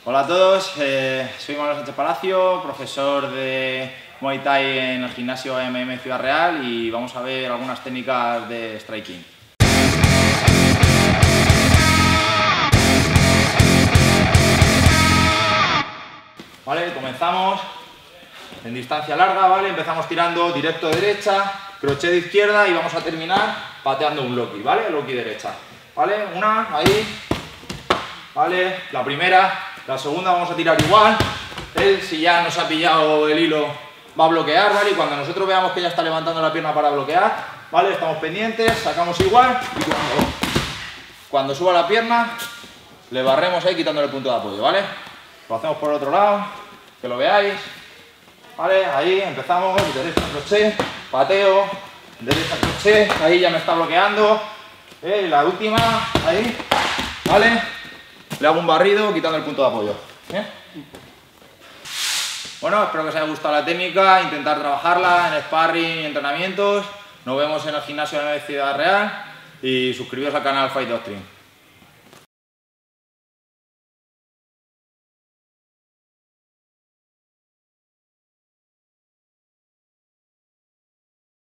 Hola a todos, soy Manuel Sánchez Palacio, profesor de Muay Thai en el gimnasio AMM Ciudad Real y vamos a ver algunas técnicas de striking. Vale, comenzamos en distancia larga, ¿vale? Empezamos tirando directo derecha, crochet de izquierda y vamos a terminar pateando un loki, ¿vale? Loki derecha, ¿vale? Una, ahí, ¿vale? La primera. La segunda vamos a tirar igual. Él, si ya nos ha pillado el hilo, va a bloquear, ¿vale? Y cuando nosotros veamos que ya está levantando la pierna para bloquear, ¿vale? Estamos pendientes, sacamos igual y cuando suba la pierna, le barremos ahí quitándole el punto de apoyo, ¿vale? Lo hacemos por el otro lado, que lo veáis, ¿vale? Ahí empezamos, derecha crochet, pateo, derecha crochet, ahí ya me está bloqueando. La última, ahí, ¿vale? Le hago un barrido quitando el punto de apoyo. Bueno, espero que os haya gustado la técnica, intentar trabajarla en sparring y entrenamientos. Nos vemos en el gimnasio de Ciudad Real y suscribiros al canal Fight Doctrine.